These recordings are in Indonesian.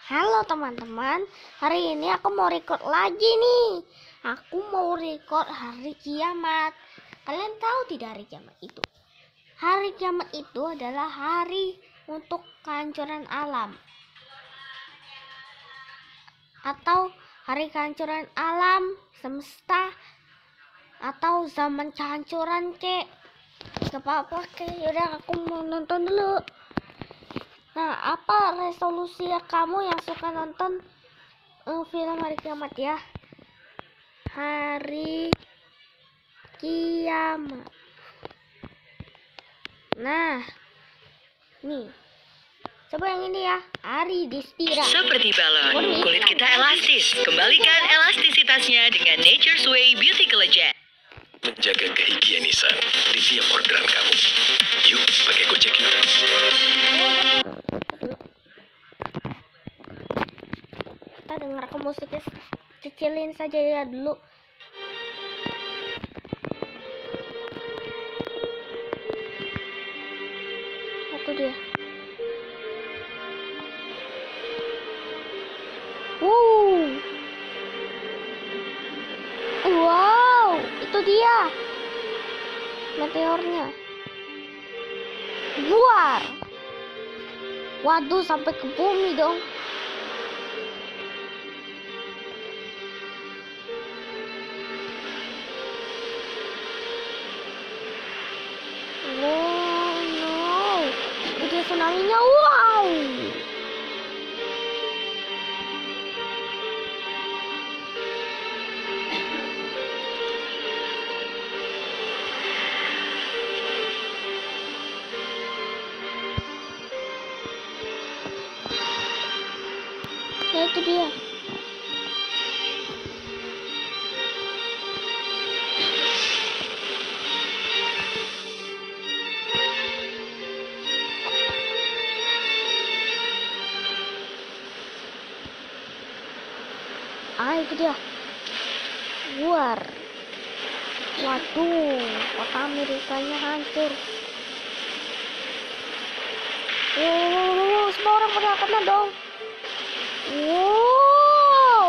Halo teman-teman, hari ini aku mau record lagi nih. Aku mau record hari kiamat. Kalian tahu tidak hari kiamat itu? Hari kiamat itu adalah hari untuk kehancuran alam. Atau hari kehancuran alam, semesta, atau zaman kehancuran kek. Gak apa-apa kek, yaudah aku mau nonton dulu. Nah, apa resolusi kamu yang suka nonton film hari kiamat ya? Hari kiamat. Nah, nih. Coba yang ini ya, Ari Distira. Seperti balon, kulit kita elastis. Kembalikan elastisitasnya dengan Nature's Way Beauty Collagen. Menjaga kehigienisan di tiap orderan kamu. Yuk, pakai Gojek yuk. Kita dengar ke musiknya, kecilin saja ya dulu. Itu dia. Wow, itu dia meteornya. Luar. Waduh, sampai ke bumi dong. Wow, no. Itu dia tsunami-nya. Wow. Ya, itu dia. Itu dia. Luar. Waduh, kota Amerikanya hancur. Wow, semua orang pada kena dong. Wow.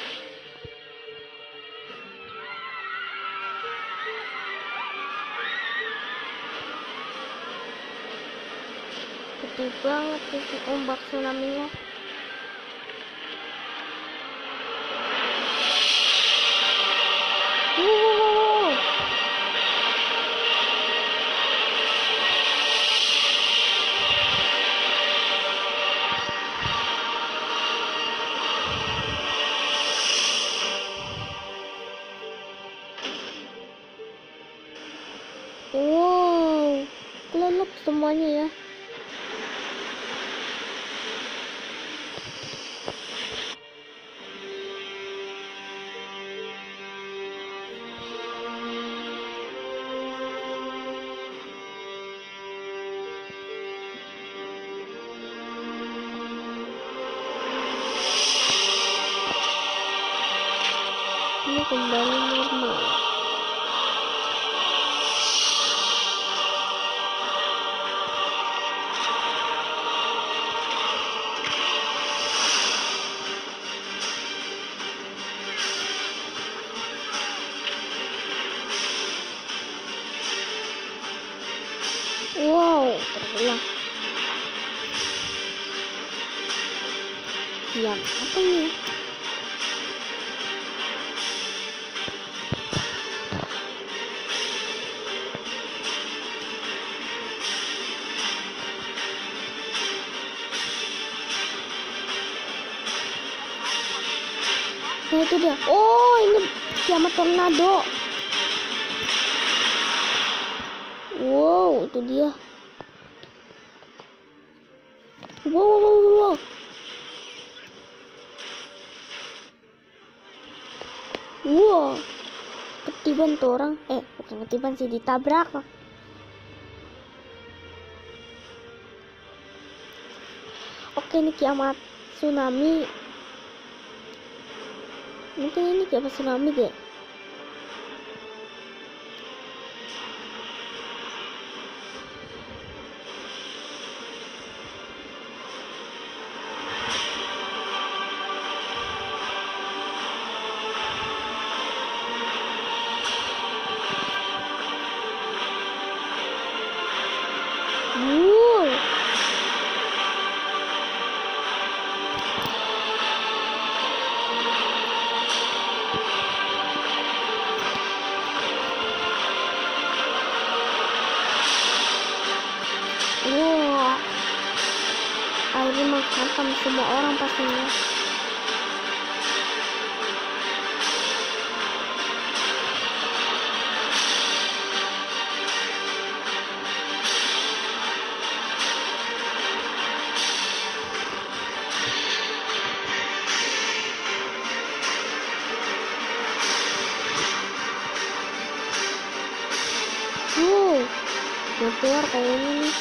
Gede banget sih ombak tsunami-nya. Wow, kelelep semuanya ya. Ini kembali normal. Wow, terbelah. Diam, apa ini? Nah, itu dia. Oh, ini kiamat tornado. Wow, itu dia. Wow. Wow. Ketiban tuh orang. Bukan ketiban sih, ditabrak. Oke, ini kiamat tsunami. Mungkin ini kiamat tsunami deh. merekam semua orang pastinya. Mau keluar kayaknya nih.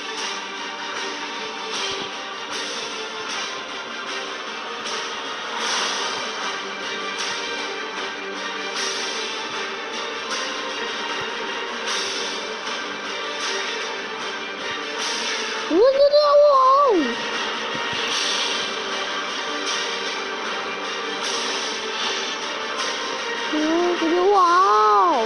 Wow.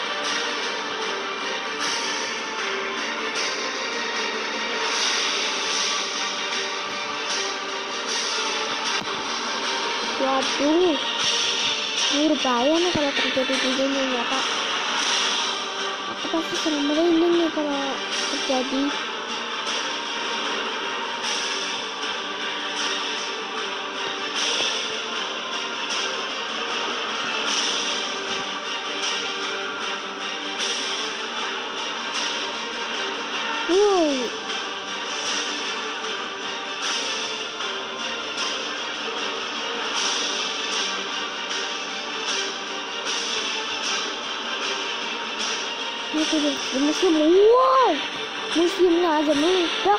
Waduh, ini berbahaya nih kalau terjadi di dunia nyata. Aku pasti sering merinding nih kalau terjadi. Itu deh, di museum. Wow, museumnya aja meledak.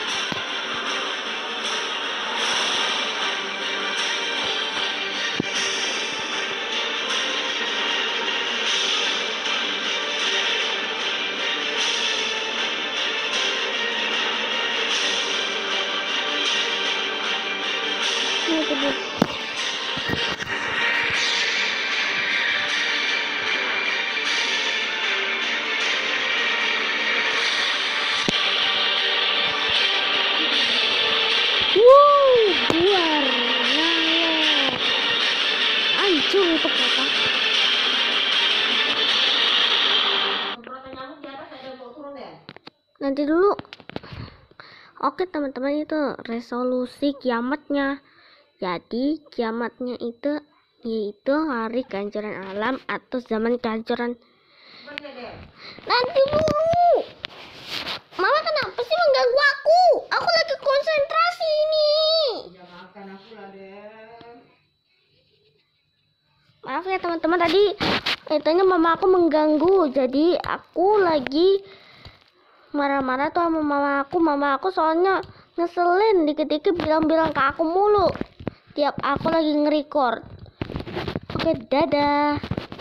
Itu deh. Hancur itu kereta. Nanti dulu. Oke teman-teman, itu resolusi kiamatnya. Jadi kiamatnya itu yaitu hari kehancuran alam atau zaman kehancuran. Nanti dulu. Mama kenapa sih mengganggu aku? Aku lagi konsentrasi ini. Maaf ya teman-teman, tadi katanya mama aku mengganggu. Jadi aku lagi marah-marah tuh sama mama aku soalnya ngeselin, dikit-dikit bilang-bilang ke aku mulu tiap aku lagi nge-record. Oke, dadah.